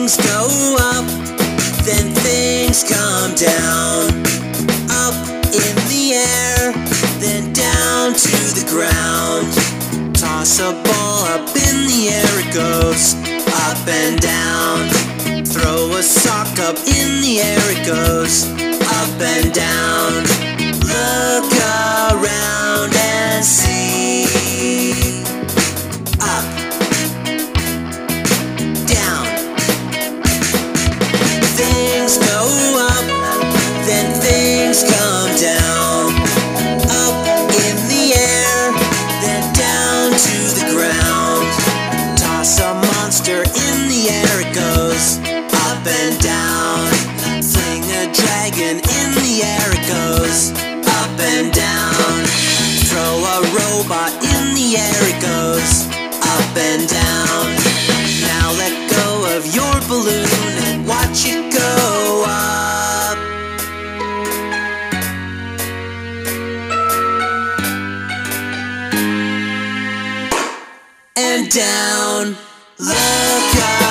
things go up, then things come down. Up in the air, then down to the ground. Toss a ball up in the air, it goes up and down. Throw a sock up in the air, it goes up and down. Look around and see. Up, down. Things go up, then things come down. Up in the air, then down to the ground. Toss a monster in the air, it goes up and down. Fling a dragon in the air, it goes up and down. Throw a robot in the air, it goes up and down. Now let go of your balloon and watch it go up and down. Look up.